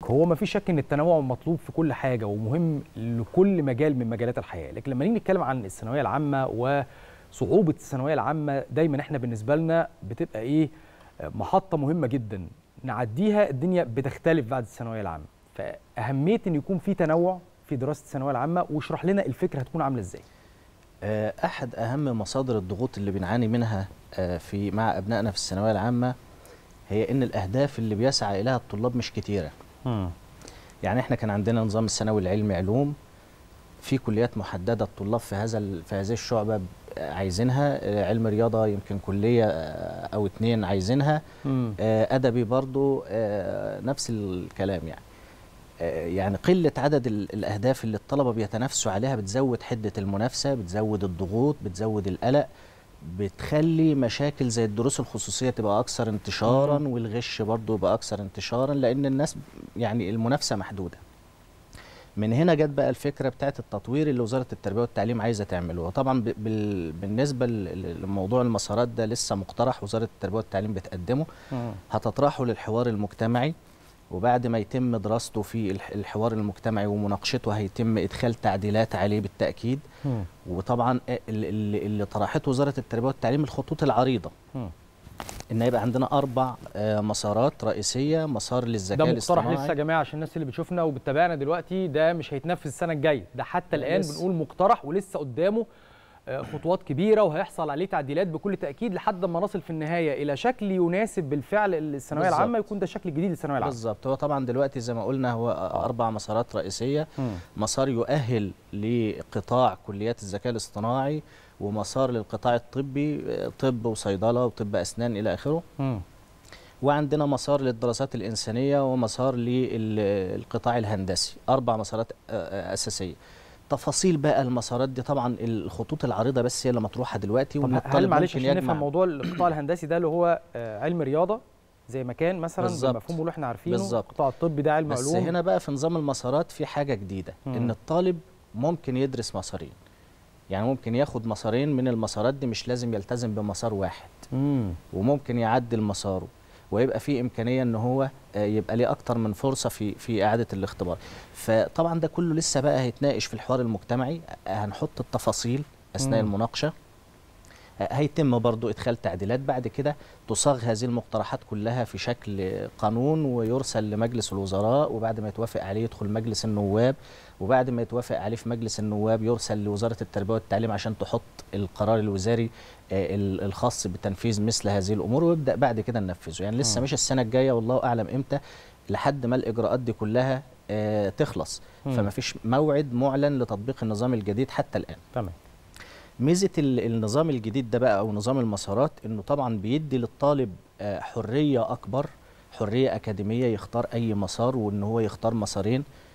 هو ما فيش شك ان التنوع مطلوب في كل حاجه ومهم لكل مجال من مجالات الحياه، لكن لما نيجي نتكلم عن الثانويه العامه وصعوبه الثانويه العامه، دايما احنا بالنسبه لنا بتبقى ايه، محطه مهمه جدا نعديها الدنيا بتختلف بعد الثانويه العامه. فاهميه ان يكون في تنوع في دراسه الثانويه العامه، واشرح لنا الفكره هتكون عامله ازاي. احد اهم مصادر الضغوط اللي بنعاني منها مع ابنائنا في الثانويه العامه هي ان الاهداف اللي بيسعى اليها الطلاب مش كتيره. يعني احنا كان عندنا نظام الثانوي العلمي علوم، في كليات محدده الطلاب في هذه الشعبه عايزينها، علم رياضه يمكن كليه او اتنين عايزينها، ادبي برضو نفس الكلام. يعني قله عدد الاهداف اللي الطلبه بيتنافسوا عليها بتزود حده المنافسه، بتزود الضغوط، بتزود القلق، بتخلي مشاكل زي الدروس الخصوصيه تبقى اكثر انتشارا، والغش برضو يبقى اكثر انتشارا، لان الناس يعني المنافسه محدوده. من هنا جت بقى الفكره بتاعت التطوير اللي وزاره التربيه والتعليم عايزه تعمله. وطبعا بالنسبه لموضوع المسارات ده لسه مقترح، وزاره التربيه والتعليم بتقدمه، هتطرحه للحوار المجتمعي، وبعد ما يتم دراسته في الحوار المجتمعي ومناقشته هيتم ادخال تعديلات عليه بالتاكيد. وطبعا اللي طرحته وزاره التربيه والتعليم الخطوط العريضه، ان يبقى عندنا 4 مسارات رئيسيه: مسار للذكاء الاصطناعي. ده مقترح لسه يا جماعه عشان الناس اللي بتشوفنا وبتتابعنا دلوقتي، ده مش هيتنفذ السنه الجايه، ده حتى الان بنقول مقترح ولسه قدامه خطوات كبيره، وهيحصل عليه تعديلات بكل تاكيد لحد ما نصل في النهايه الى شكل يناسب بالفعل الثانويه العامه، يكون ده شكل جديد للثانويه العامه. بالظبط. هو طبعا دلوقتي زي ما قلنا هو 4 مسارات رئيسيه: مسار يؤهل لقطاع كليات الذكاء الاصطناعي، ومسار للقطاع الطبي، طب وصيدله وطب اسنان الى اخره، وعندنا مسار للدراسات الانسانيه، ومسار للقطاع الهندسي. 4 مسارات اساسيه. تفاصيل بقى المسارات دي طبعا الخطوط العريضه بس هي اللي مطروحه دلوقتي. هل معلش عشان نفهم موضوع القطاع الهندسي ده اللي هو علم رياضه زي ما كان مثلا بالمفهوم اللي احنا عارفينه، القطاع الطبي ده علم علوم، بس هنا بقى في نظام المسارات في حاجه جديده، ان الطالب ممكن يدرس مسارين. يعني ممكن ياخد مسارين من المسارات دي، مش لازم يلتزم بمسار واحد، وممكن يعدل مساره، ويبقى في امكانيه ان هو يبقى ليه اكتر من فرصه في اعاده الاختبار. فطبعا ده كله لسه بقى هيتناقش في الحوار المجتمعي، هنحط التفاصيل اثناء المناقشه، هيتم برضو ادخال تعديلات، بعد كده تصاغ هذه المقترحات كلها في شكل قانون ويرسل لمجلس الوزراء، وبعد ما يتوافق عليه يدخل مجلس النواب، وبعد ما يتوافق عليه في مجلس النواب يرسل لوزاره التربيه والتعليم عشان تحط القرار الوزاري الخاص بتنفيذ مثل هذه الامور، ويبدا بعد كده ننفذه. يعني لسه مش السنه الجايه والله اعلم امتى، لحد ما الاجراءات دي كلها تخلص، فما فيش موعد معلن لتطبيق النظام الجديد حتى الان. تمام. ميزه النظام الجديد ده بقى او نظام المسارات انه طبعا بيدي للطالب حريه اكبر، حريه اكاديميه، يختار اي مسار، وان هو يختار مسارين